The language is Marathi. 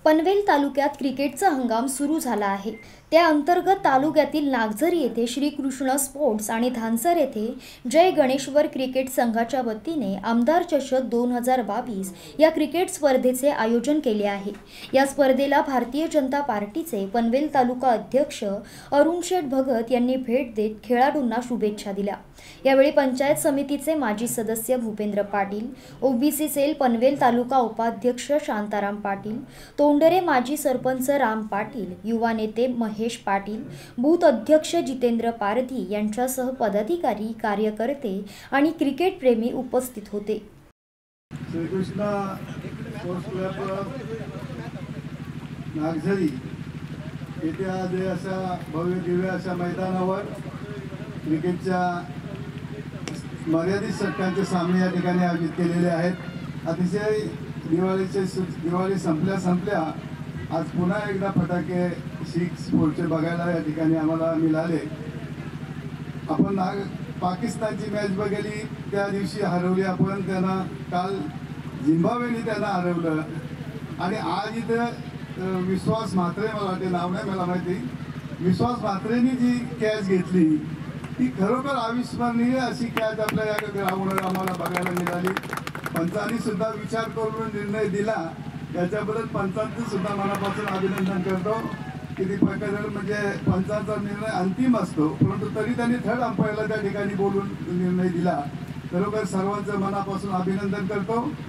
पनवेल तालुक्यात क्रिकेटचा हंगाम सुरू झाला आहे। त्या अंतर्गत तालुक्यातील नागझरी येथे श्रीकृष्ण स्पोर्ट्स आणि धानसर येथे जय गणेश्वर क्रिकेट संघाच्या वतीने आमदार चषक 2022 या क्रिकेट स्पर्धेचे आयोजन केले आहे। या स्पर्धेला भारतीय जनता पार्टीचे पनवेल तालुका अध्यक्ष अरुण शेठ भगत यांनी भेट देत खेळाडूंना शुभेच्छा दिल्या। यावेळी पंचायत समितीचे माजी सदस्य भूपेंद्र पाटील, ओबीसी सेल पनवेल तालुका उपाध्यक्ष शांताराम पाटील, तोंडरे माजी सरपंच राम पाटील, युवा नेते महेश पाटील, बूथ अध्यक्ष जितेंद्र पारधी यांच्यासह पदाधिकारी, कार्यकर्ते आणि क्रिकेट प्रेमी उपस्थित होते। श्रीकृष्ण स्पोर्ट्स क्लब नागझरी येथे आज अशा भव्य दिव्य अशा मैदानावर क्रिकेटच्या मर्यादित षटकांचे सामने या ठिकाणी आयोजित केलेले आहेत। अतिशय दिवाळी संपल्या आज पुन्हा एकदा फटाके स्पोर्ट्सचे बघायला या ठिकाणी आम्हाला मिळाले। आपण पाकिस्तानची मॅच बघितली, त्या दिवशी हरवली आपण, त्यांना काल झिम्बाब्वेने त्यांना हरवलं आणि आज इथं विश्वास म्हात्रे, मला वाटते नाव नाही मला माहिती, विश्वास म्हात्रेंनी जी कॅच घेतली ती खरोखर अविस्मरणीय अशी कॅच आपल्या या ग्राउंडवर आम्हाला बघायला मिळाली। पंचांनी सुद्धा विचार करून निर्णय दिला, याच्याबद्दल पंचांचं सुद्धा मनापासून अभिनंदन करतो। किती प्रकारे म्हणजे पंचांचा निर्णय अंतिम असतो, परंतु तरी त्यांनी थर्ड अंपायरला त्या ठिकाणी बोलून निर्णय दिला। खरोखर सर्वांचं मनापासून अभिनंदन करतो।